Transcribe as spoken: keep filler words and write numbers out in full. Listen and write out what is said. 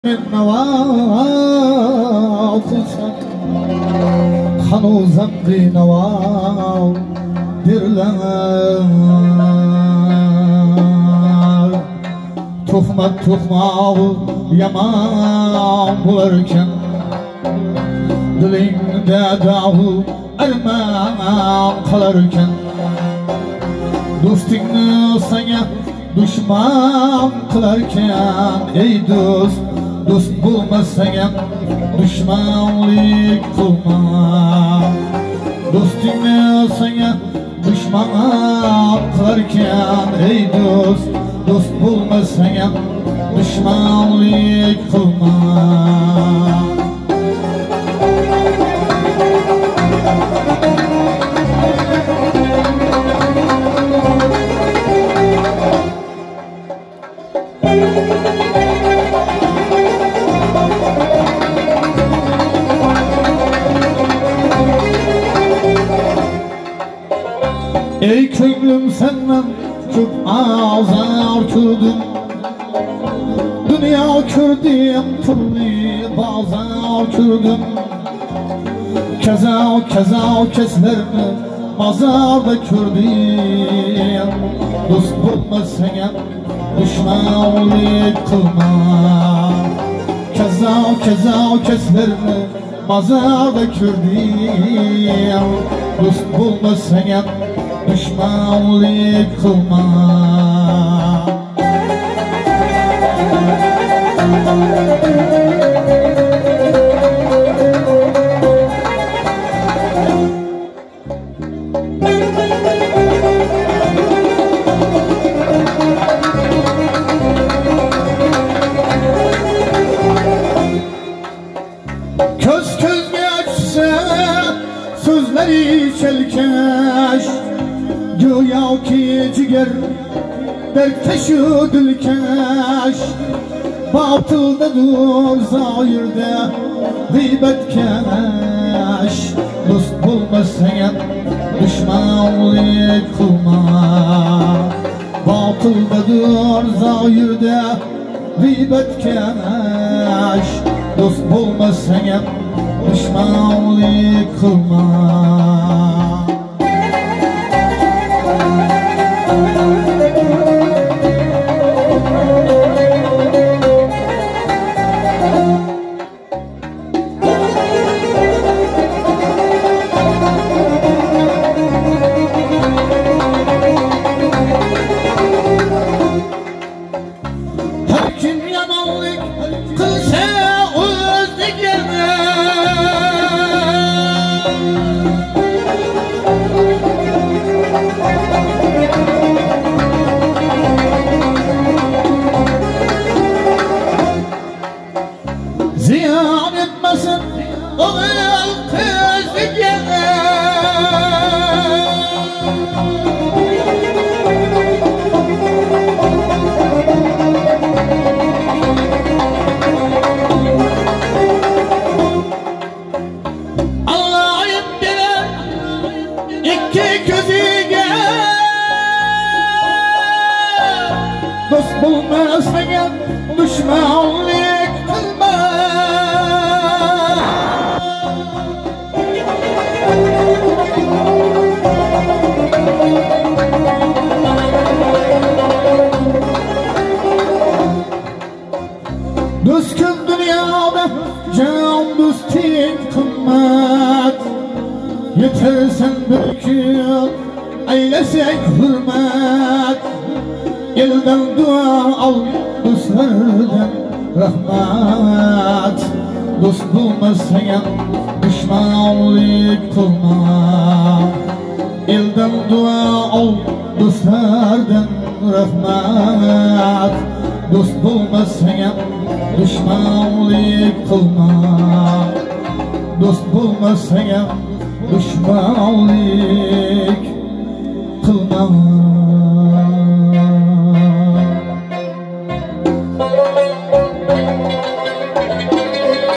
النواة هنوزم بنواة dirler Tuhmat tuhmav yaman bularken Dilingde dağı armağan kalarken Dostingni sana düşman kılarken Ey dost, dost bulmasan düşmanlık kılma Dostingni sana düşman kılarken Ey dost, dost bulmasan düşmanlık kılma Ey köylüm senden çok azar gördüm Dünya kördüm türlü bazar gördüm Keza keza keslerini mazarda gördüm Dost bulmasan düşmanlık kılma Keza keza keslerini mazarda gördüm Dost bulmasan düşmanlık kılma Köz köz geçse sözleri çelkeş Güya ki ciger dertkeşi dilkeş Batıldadır zahirde gıybetkeş Dost bulmasan düşmanlık kılma Batıldadır zahirde gıybetkeş Dost bulmasan düşmanlık kılma Ziyan etmesin o kızlık yana Allah'ın bile iki gözü gel Dost bulmasan düşmanlık kılma Dostum dünyada can dostin kımmet Yetersen belki eylesek hürmet Elden dua al dostlardan rahmet Dost bulmasan düşmanlık kılma Elden dua al dostlardan rahmet Dost bulmasan düşmanlık kılma Dost bulmasan düşmanlık kılma